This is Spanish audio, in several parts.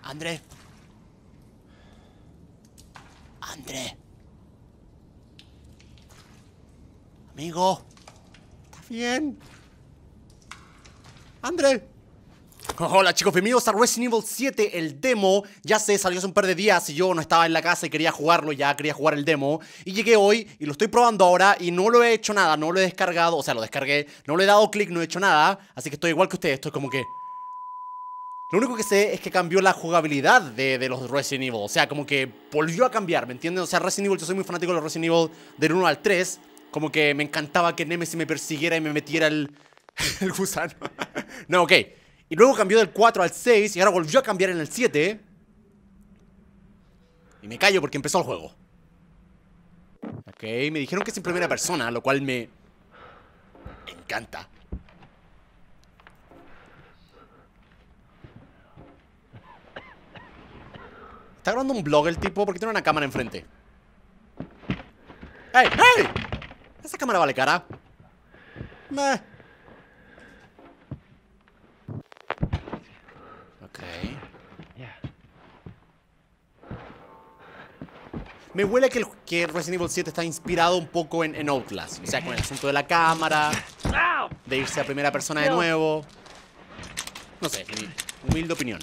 André. André. Amigo. ¿Estás bien? André. Hola chicos, bienvenidos a Resident Evil 7, el demo. Ya sé, salió hace un par de días y yo no estaba en la casa y quería jugarlo, ya quería jugar el demo. Y llegué hoy y lo estoy probando ahora y no lo he hecho nada, no lo he descargado. O sea, lo descargué, no le he dado clic, no he hecho nada. Así que estoy igual que ustedes, estoy como que... Lo único que sé es que cambió la jugabilidad de los Resident Evil. O sea, como que volvió a cambiar, ¿me entienden? O sea, Resident Evil, yo soy muy fanático de los Resident Evil del 1 al 3. Como que me encantaba que Nemesis me persiguiera y me metiera el gusano. No, ok. Y luego cambió del 4 al 6 y ahora volvió a cambiar en el 7. Y me callo porque empezó el juego. Ok, me dijeron que es en primera persona, lo cual me encanta. ¿Está grabando un vlog el tipo? Porque tiene una cámara enfrente. ¡Ey! ¡Ey! Esa cámara vale cara. Meh. Ok. Me huele que Resident Evil 7 está inspirado un poco en Outlast. O sea, con el asunto de la cámara, de irse a primera persona de nuevo. No sé, mi humilde opinión.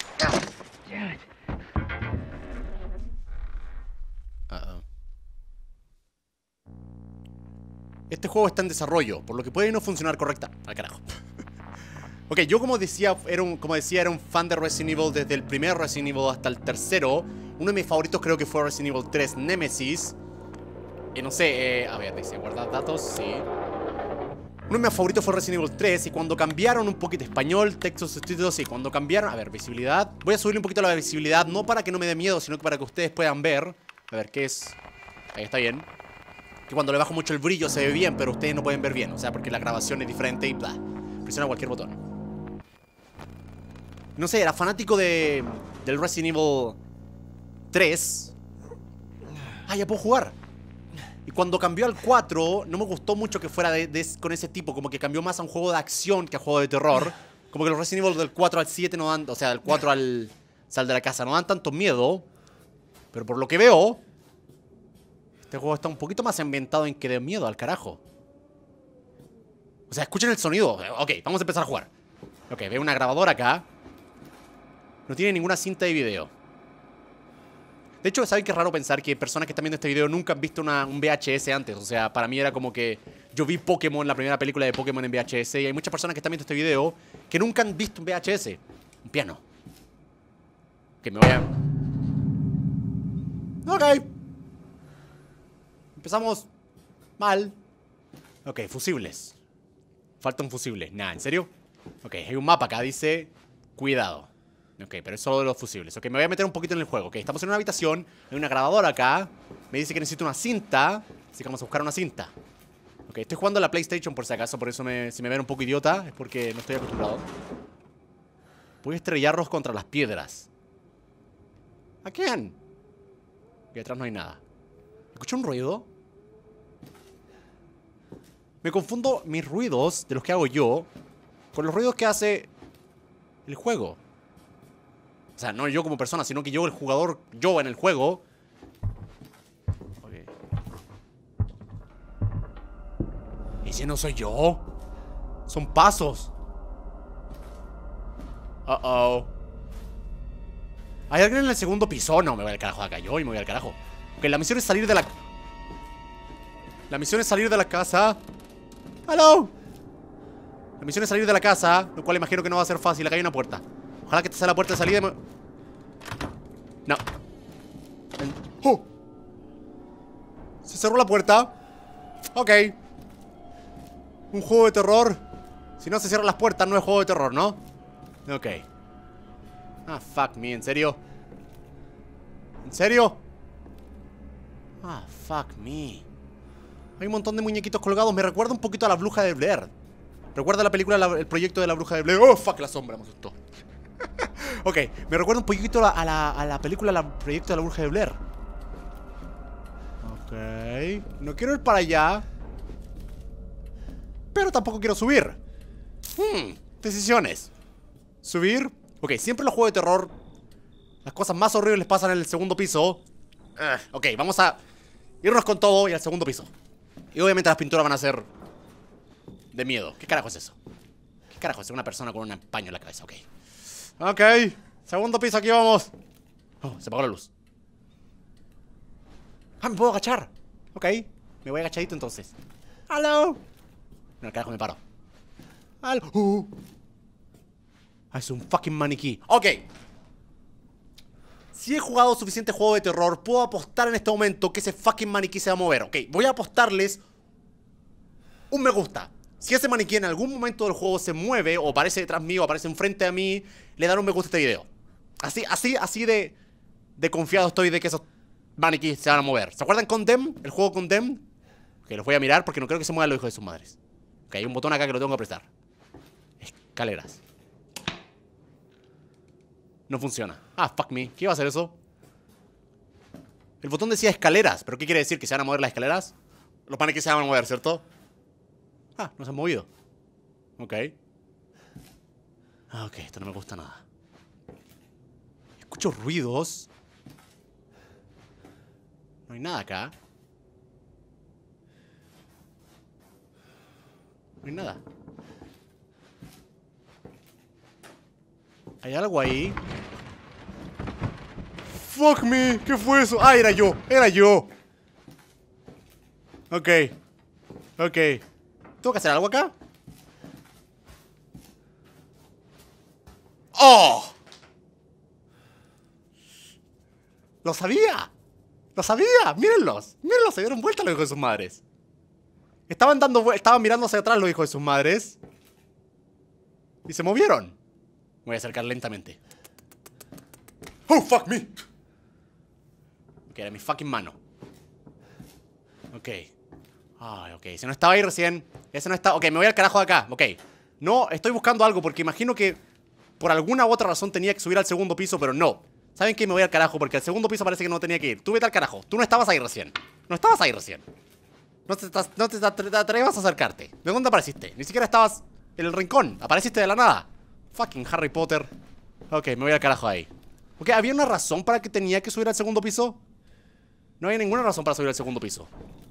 Este juego está en desarrollo, por lo que puede no funcionar correcta. Al carajo. Ok, yo como decía, era un fan de Resident Evil desde el primer Resident Evil hasta el tercero. Uno de mis favoritos creo que fue Resident Evil 3 Nemesis. No sé, a ver, dice, guardar datos, sí. Uno de mis favoritos fue Resident Evil 3 y cuando cambiaron un poquito español, textos, subtítulos, y cuando cambiaron, a ver, visibilidad. Voy a subirle un poquito la visibilidad, no para que no me dé miedo, sino que para que ustedes puedan ver. A ver, ¿qué es? Ahí está bien. Que cuando le bajo mucho el brillo se ve bien, pero ustedes no pueden ver bien. O sea, porque la grabación es diferente y bla. Presiona cualquier botón. No sé, era fanático del Resident Evil 3. Ah, ya puedo jugar. Y cuando cambió al 4, no me gustó mucho que fuera con ese tipo. Como que cambió más a un juego de acción que a juego de terror. Como que los Resident Evil del 4 al 7 no dan... O sea, del 4 al sal de la casa no dan tanto miedo. Pero por lo que veo... Este juego está un poquito más ambientado en que de miedo al carajo. O sea, escuchen el sonido. Ok, vamos a empezar a jugar. Ok, veo una grabadora acá. No tiene ninguna cinta de video. De hecho, ¿saben qué raro pensar que personas que están viendo este video nunca han visto un VHS antes? O sea, para mí era como que yo vi Pokémon, la primera película de Pokémon en VHS. Y hay muchas personas que están viendo este video que nunca han visto un VHS. Un piano. Ok, me voy a... Ok. Empezamos mal. Ok, fusibles. Falta un fusible. Nah, ¿en serio? Ok, hay un mapa acá, dice cuidado. Ok, pero es solo de los fusibles. Ok, me voy a meter un poquito en el juego. Ok, estamos en una habitación. Hay una grabadora acá. Me dice que necesito una cinta. Así que vamos a buscar una cinta. Ok, estoy jugando a la PlayStation por si acaso. Por eso si me ven un poco idiota es porque no estoy acostumbrado. Voy a estrellarlos contra las piedras. ¿A quién? Aquí atrás no hay nada. ¿Escucho un ruido? Me confundo mis ruidos de los que hago yo con los ruidos que hace el juego. O sea, no yo como persona, sino que yo, el jugador, yo en el juego. Okay. ¿Y si no soy yo? Son pasos. ¿Hay alguien en el segundo piso? No, me voy al carajo de acá yo y me voy al carajo. Ok, la misión es salir de la... La misión es salir de la casa. ¡Hello! La misión es salir de la casa, lo cual imagino que no va a ser fácil. Acá hay una puerta. Ojalá que esta sea la puerta de salida. No. ¡Oh! Se cerró la puerta. Ok. Un juego de terror. Si no se cierran las puertas, no es juego de terror, ¿no? Ok. Ah, fuck me, ¿en serio? ¿En serio? Ah, fuck me. Hay un montón de muñequitos colgados. Me recuerda un poquito a la bruja de Blair. ¿Recuerda la película, el proyecto de la bruja de Blair? Oh, fuck, la sombra, me asustó. Ok, me recuerda un poquito a la película, el proyecto de la bruja de Blair. Ok. No quiero ir para allá. Pero tampoco quiero subir. Decisiones. Subir. Ok, siempre los juegos de terror Las cosas más horribles pasan en el segundo piso. Ok, vamos a irnos con todo y al segundo piso. Y obviamente las pinturas van a ser de miedo. ¿Qué carajo es eso? ¿Qué carajo es? Una persona con un paño en la cabeza, ok. Ok, segundo piso, aquí vamos. Oh, se apagó la luz. Ah, me puedo agachar. Ok, me voy agachadito entonces. ¡Hello! No, carajo, me paro. ¡Hello! Ah, es un fucking maniquí. Ok. Si he jugado suficiente juego de terror, puedo apostar en este momento que ese fucking maniquí se va a mover. Ok, voy a apostarles un me gusta. Si ese maniquí en algún momento del juego se mueve, o aparece detrás mío, o aparece enfrente a mí, le daré un me gusta a este video. Así de confiado estoy de que esos maniquíes se van a mover. ¿Se acuerdan Condemn? El juego Condemn. Ok, los voy a mirar porque no creo que se muevan los hijos de sus madres. Ok, hay un botón acá que lo tengo que apretar. Escaleras. No funciona. Ah, fuck me. ¿Qué iba a hacer eso? El botón decía escaleras. ¿Pero qué quiere decir? ¿Que se van a mover las escaleras? Los maniquíes se van a mover, ¿cierto? Ah, no se han movido. Ok. Ah, ok, esto no me gusta nada. Escucho ruidos. No hay nada acá. No hay nada. Hay algo ahí. Fuck me, ¿qué fue eso? Ah, era yo, era yo. Ok. Ok. ¿Tengo que hacer algo acá? ¡Oh! ¡Lo sabía! ¡Lo sabía! ¡Mírenlos! ¡Mírenlos! Se dieron vuelta los hijos de sus madres. Estaban mirando hacia atrás los hijos de sus madres. Y se movieron. Me voy a acercar lentamente. ¡Oh, fuck me! Ok, era mi fucking mano. Ok. Ay, ok. Ese no estaba ahí recién. Ese no está... Ok, me voy al carajo de acá. Ok. No, estoy buscando algo porque imagino que por alguna u otra razón tenía que subir al segundo piso, pero no. ¿Saben qué? Me voy al carajo porque al segundo piso parece que no tenía que ir. Tú vete al carajo. Tú no estabas ahí recién. No estabas ahí recién. No te atrevas a acercarte. ¿De dónde apareciste? Ni siquiera estabas en el rincón. Apareciste de la nada. Fucking Harry Potter. Ok, me voy al carajo ahí. Ok, ¿había una razón para que tenía que subir al segundo piso? No hay ninguna razón para subir al segundo piso.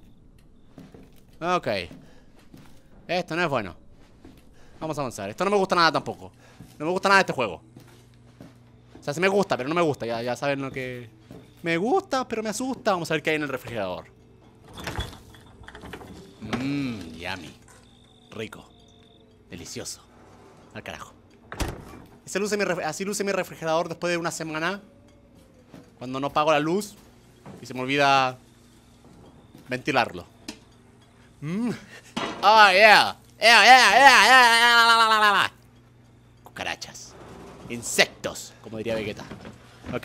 Ok. Esto no es bueno. Vamos a avanzar. Esto no me gusta nada tampoco. No me gusta nada de este juego. O sea, sí me gusta, pero no me gusta. Ya saben lo que... Me gusta, pero me asusta. Vamos a ver qué hay en el refrigerador. Yummy. Rico. Delicioso. Al carajo. Así luce mi refrigerador después de una semana. Cuando no apago la luz y se me olvida ventilarlo. Oh, yeah. Cucarachas. Insectos, como diría Vegeta. Ok.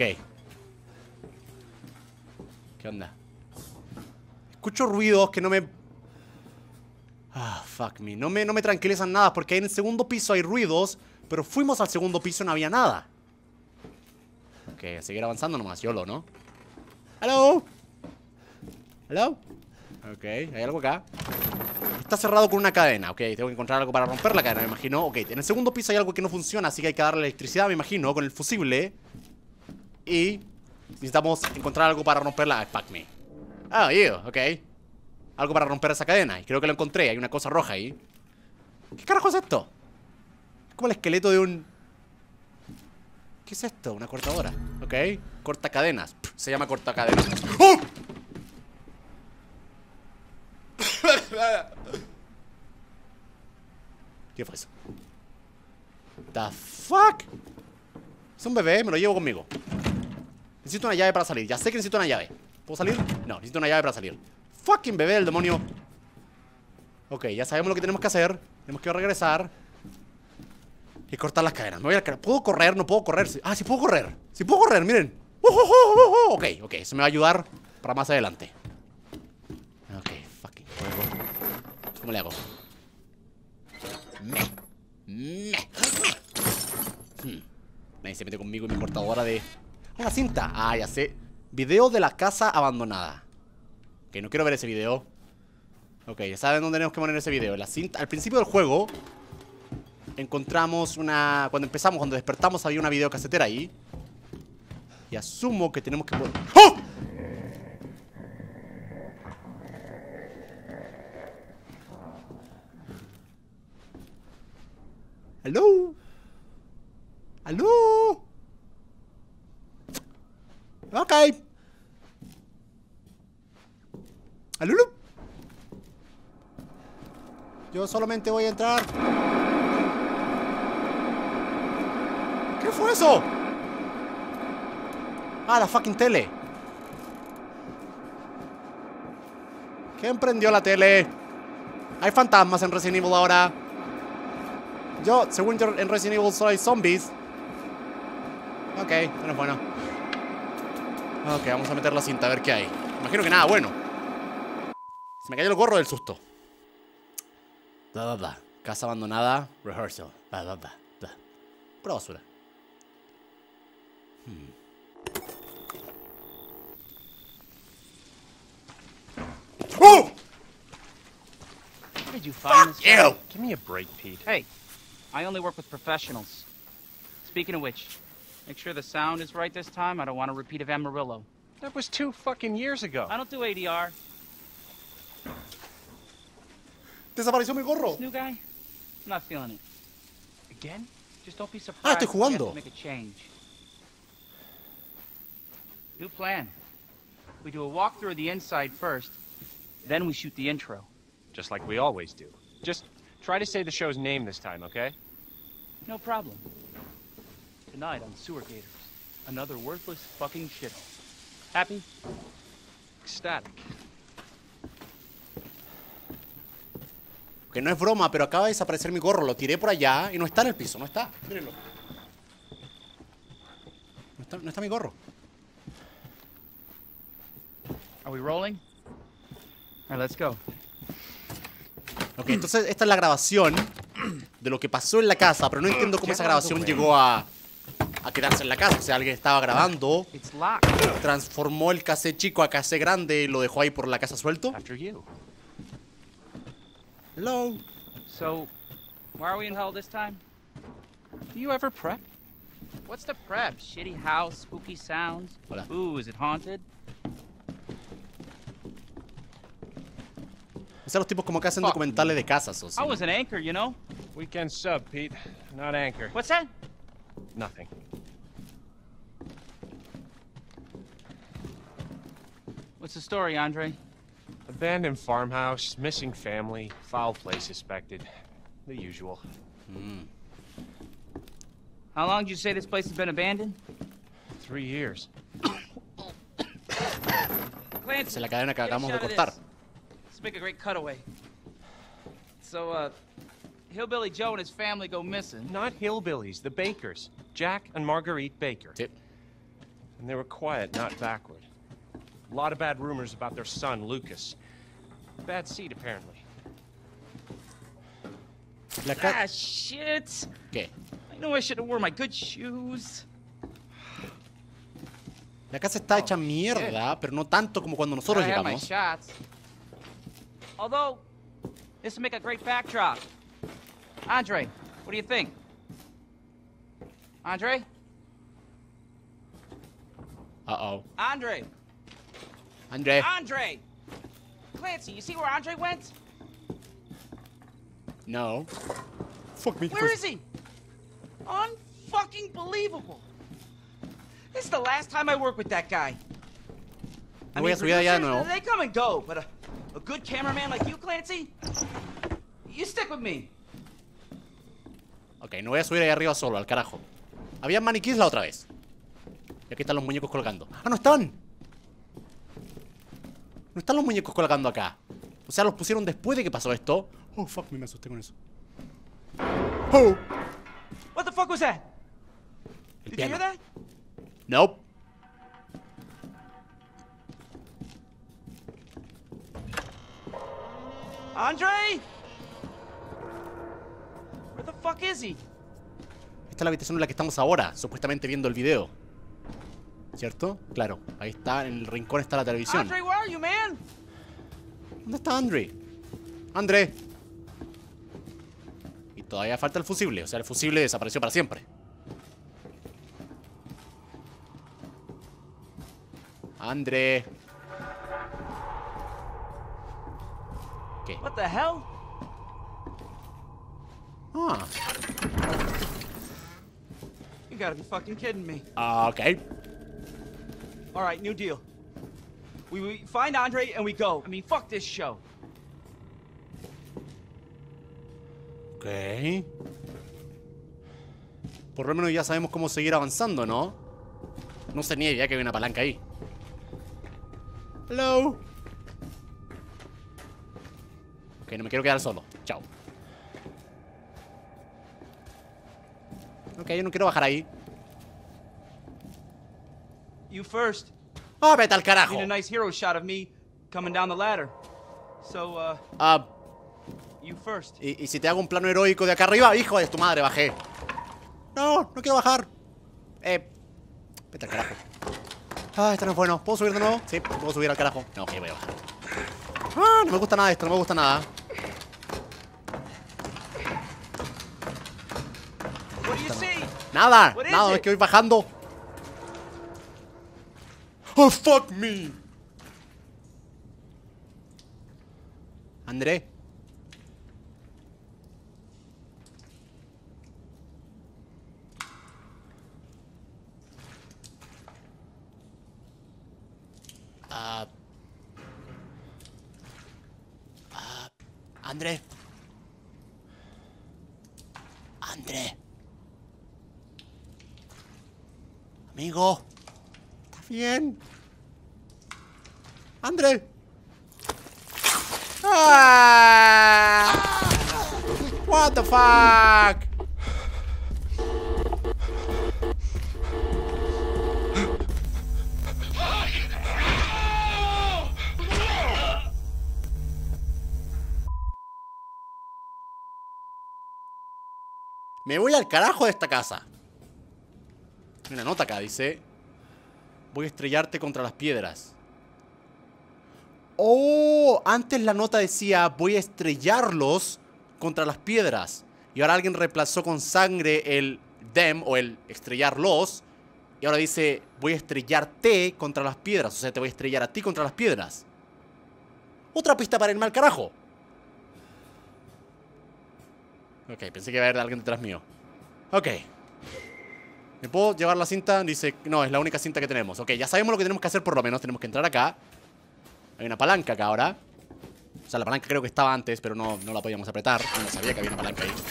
¿Qué onda? Escucho ruidos que no me... Ah, fuck me. No me tranquilizan nada porque en el segundo piso hay ruidos, pero fuimos al segundo piso y no había nada. Ok, a seguir avanzando nomás, YOLO, ¿no? ¿Hello? ¿Hello? Ok, hay algo acá. Está cerrado con una cadena, ok, tengo que encontrar algo para romper la cadena, me imagino. Ok, en el segundo piso hay algo que no funciona, así que hay que darle electricidad, me imagino, con el fusible. Y necesitamos encontrar algo para romperla. Fuck me. Ah, yeah, ok. Algo para romper esa cadena, y creo que lo encontré, hay una cosa roja ahí. ¿Qué carajo es esto? Es como el esqueleto de un... ¿Qué es esto? Una cortadora. Ok, corta cadenas. Se llama corta cadenas. ¡Oh! ¿Qué fue eso? The fuck? Es un bebé, me lo llevo conmigo. Necesito una llave para salir. Ya sé que necesito una llave. ¿Puedo salir? No, necesito una llave para salir. Fucking bebé del demonio. Ok, ya sabemos lo que tenemos que hacer. Tenemos que regresar y cortar las cadenas. Me voy a... ¿Puedo correr? No puedo correr. Ah, sí puedo correr. Sí puedo correr, miren. Ok, ok, eso me va a ayudar para más adelante. Ok, fucking juego. ¿Cómo le hago? Nadie se mete conmigo y mi cortadora de... Una cinta. Ah, ya sé. Video de la casa abandonada. Ok, no quiero ver ese video. Ok, ya saben dónde tenemos que poner ese video. La cinta, al principio del juego encontramos una... Cuando despertamos había una videocasetera ahí. Y asumo que tenemos que... ¡Oh! ¿Aló? ¿Aló? Ok. ¿Aló? Yo solamente voy a entrar. ¿Qué fue eso? Ah, la fucking tele. ¿Quién prendió la tele? Hay fantasmas en Resident Evil ahora. Yo, según yo, en Resident Evil soy zombies. Ok, no es bueno. Ok, vamos a meter la cinta a ver qué hay. Imagino que nada bueno. Se me cayó el gorro del susto. Bla, bla, bla. Casa abandonada. Rehearsal. Bla, bla, bla, bla. Pura basura. ¡Oh! Where did you find this guy? You! Give me a break, Pete. Hey, I only work with professionals. Speaking of which, make sure the sound is right this time. I don't want a repeat of Amarillo. That was 2 fucking years ago. I don't do ADR. Desapareció mi gorro. This new guy, I'm not feeling it. Again? Just don't be surprised. Ah, estoy if we have jugando. to make a change. New plan. We do a walkthrough of the inside first, then we shoot the intro. Just like we always do. Just try to say the show's name this time, okay? No problem. Tonight on Sewer Gators, another worthless fucking shithole. Happy? Ecstatic. Que no es broma, pero acaba de desaparecer mi gorro. Lo tiré por allá y no está en el piso. No está. Mírenlo. No está mi gorro. Are we rolling? All right, let's go. Ok, entonces esta es la grabación de lo que pasó en la casa, pero no entiendo cómo esa grabación llegó a quedarse en la casa. O sea, alguien estaba grabando, It's locked. transformó el cassette chico a cassette grande y lo dejó ahí por la casa suelto. After you. Hello. So, why are we in hell this time? Do you ever prep? What's the prep? Shitty house, spooky sounds. Hola. Ooh, is it haunted? O sea, los tipos como que hacen Fuck. documentales de casas. O sea. I was an anchor, you know? Weekend sub, Pete. Not anchor. What's that? Nothing. What's the story, Andre? Abandoned farmhouse, missing family, foul play suspected. The usual. How long did you say this place has been abandoned? 3 years. Clancy, Esa es la cadena que get a acabamos de shot of cortar. this. Let's make a great cutaway. So, Hillbilly Joe and his family go missing. Not hillbillies, the Bakers. Jack and Marguerite Baker. Sí. And they were quiet, not backward. A lot of bad rumors about their son, Lucas. Bad seed, apparently. La ca- Ah, shit! ¿Qué? I know I should have worn my good shoes. La casa está hecha mierda, pero no tanto como cuando nosotros I had my llegamos. shots. Although, this would make a great backdrop. Andre, what do you think? Andre? Uh-oh. Andre! André. Andre! Clancy, you see where Andre went? No. Fuck me. Where is he? Unfucking believable. This is the last time I work with that guy. Me voy a subir allá de nuevo. They come and go, but a good cameraman like you, Clancy, you stick with me. Ok, no voy a subir ahí arriba solo, al carajo. Había maniquíes la otra vez. Y aquí están los muñecos colgando. ¡Ah, no están! No están los muñecos colgando acá. O sea, los pusieron después de que pasó esto. Oh, fuck, me asusté con eso. Oh, What the fuck was that? el Did you piano. hear that? Nope. Andre? Where the fuck is he? Esta es la habitación en la que estamos ahora, supuestamente viendo el video. ¿Cierto? Claro, ahí está, en el rincón está la televisión. Andre, where are you, man? ¿Dónde está Andre? ¡André! Y todavía falta el fusible, o sea, el fusible desapareció para siempre. André. ¿Qué? What the hell? Ah. You gotta be fucking kidding me. Ok. All right, new deal. We find Andre and we go. I mean, fuck this show. Ok. Por lo menos ya sabemos cómo seguir avanzando, ¿no? No tenía idea que había una palanca ahí. Hello. Ok, no me quiero quedar solo. Chao. Ok, yo no quiero bajar ahí. You first. ¡Ah, vete al carajo! Need a nice hero shot of me coming down the ladder. So, Ah, you first. ¿y si te hago un plano heroico de acá arriba? ¡Hijo de tu madre, bajé! No, no quiero bajar. Vete al carajo. Ah, esto no es bueno. ¿Puedo subir de nuevo? Sí, puedo subir al carajo. No, ok, voy a bajar. Ah, no me gusta nada esto, no me gusta nada. What do you see? Nada, What is nada, it? es que voy bajando. Oh, fuck me. André. André. André. Amigo. ¿Estás bien? André. Ah. What the fuck? Me voy al carajo de esta casa. Hay una nota acá, dice: voy a estrellarte contra las piedras. Oh, antes la nota decía: voy a estrellarlos contra las piedras. Y ahora alguien reemplazó con sangre el them o el estrellarlos. Y ahora dice: voy a estrellarte contra las piedras. O sea, te voy a estrellar a ti contra las piedras. Otra pista para irme al carajo. Ok, pensé que iba a haber alguien detrás mío. Ok. ¿Me puedo llevar la cinta? Dice, no, es la única cinta que tenemos. Ok, ya sabemos lo que tenemos que hacer por lo menos. Tenemos que entrar acá. Hay una palanca acá ahora. O sea, la palanca creo que estaba antes, pero no la podíamos apretar. No sabía que había una palanca ahí.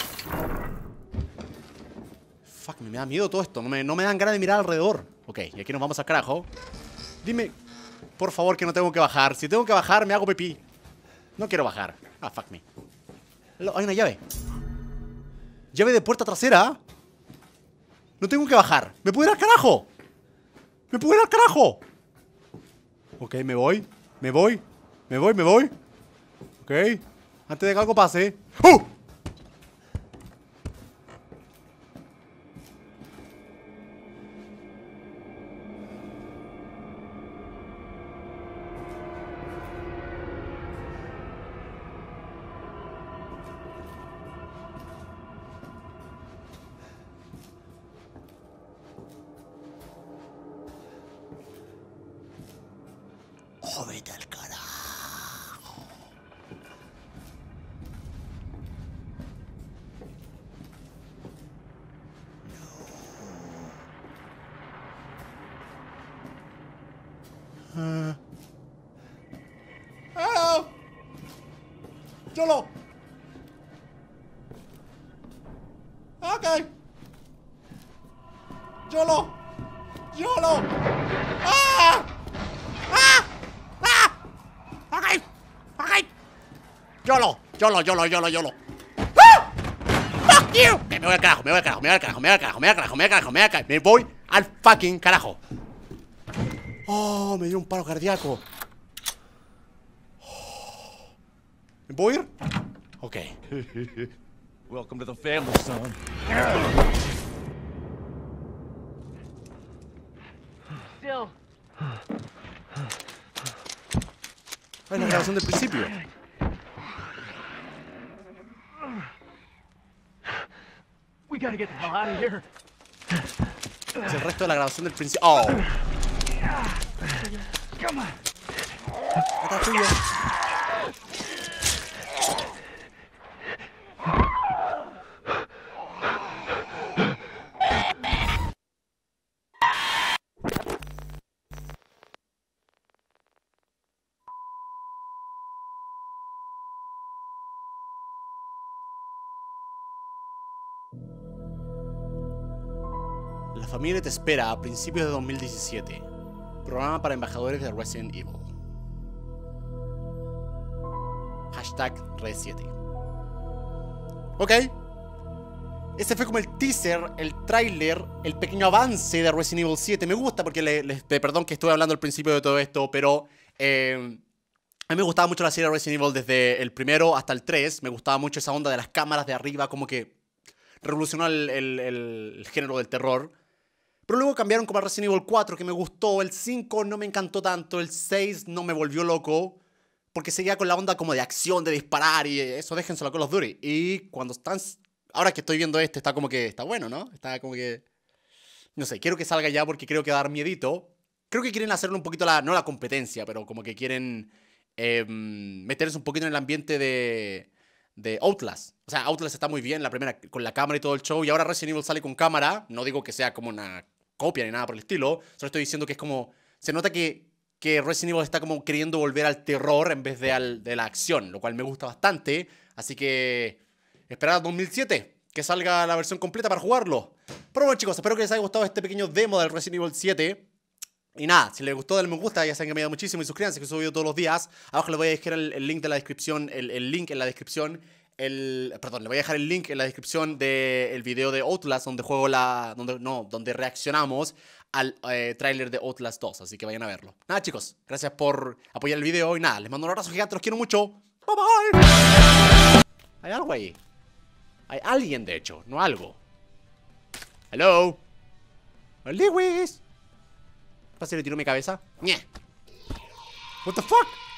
Fuck, me da miedo todo esto. No me dan ganas de mirar alrededor. Ok, y aquí nos vamos al carajo. Dime, por favor, que no tengo que bajar. Si tengo que bajar, me hago pipí. No quiero bajar. Ah, fuck me. Hay una llave. Llave de puerta trasera. No tengo que bajar. ¿Me puedo ir al carajo? ¿Me puedo ir al carajo? Ok, me voy. Me voy. Me voy, me voy. Ok. Antes de que algo pase. ¡Oh! Oh, vete al carajo. No. ¡Ah! ¡Yolo! Ok. ¡Yolo! ¡Yolo! ¡Ah! ¡Ah! ¡Ah! Ok. Ok. ¡Yolo! ¡Yolo, yolo, yolo, yolo! ¡Ah! ¡Fuck you! Me voy al carajo, me voy al carajo, me voy al carajo, me voy al carajo, me voy al carajo, me voy al carajo, me voy al carajo. Me voy al fucking carajo. Oh, me dio un paro cardíaco. ¿Me puedo ir? Ok. Welcome to the family, son. Still. Es la grabación del principio. We gotta get the hell out of here. Es el resto de la grabación del principio. Oh. Atrás tuyo. La familia te espera a principios de 2017. Programa para embajadores de Resident Evil. Hashtag Red 7. Ok. Este fue como el teaser, el tráiler, el pequeño avance de Resident Evil 7. Me gusta porque, perdón que estuve hablando al principio de todo esto, pero a mí me gustaba mucho la serie Resident Evil desde el primero hasta el 3. Me gustaba mucho esa onda de las cámaras de arriba, como que revolucionó el género del terror. Pero luego cambiaron como a Resident Evil 4, que me gustó. El 5 no me encantó tanto. El 6 no me volvió loco. Porque seguía con la onda como de acción, de disparar y eso, déjenselo a Call of Duty. Y cuando están... Ahora que estoy viendo este, está como que... Está bueno, ¿no? Está como que... No sé, quiero que salga ya porque creo que va a dar miedito. Creo que quieren hacerle un poquito no la competencia, pero como que quieren meterse un poquito en el ambiente de Outlast. O sea, Outlast está muy bien, la primera con la cámara y todo el show. Y ahora Resident Evil sale con cámara. No digo que sea como una copia ni nada por el estilo. Solo estoy diciendo que es como... Se nota que Resident Evil está como queriendo volver al terror en vez de la acción, lo cual me gusta bastante. Así que esperad a 2007 que salga la versión completa para jugarlo. Pero bueno, chicos, espero que les haya gustado este pequeño demo del Resident Evil 7. Y nada, si les gustó, denle me gusta, ya saben que me ayuda muchísimo y suscríbanse que subo video todos los días. Abajo les voy a dejar el link de la descripción, el link en la descripción. Perdón, le voy a dejar el link en la descripción del video de Outlast donde juego donde reaccionamos al tráiler de Outlast 2, así que vayan a verlo. Nada, chicos, gracias por apoyar el video y nada, les mando un abrazo gigante, los quiero mucho. Bye bye. Hay algo ahí. Hay alguien, de hecho, no algo. Hello. Lewis. ¿Qué pasa si le tiro mi cabeza? What the fuck?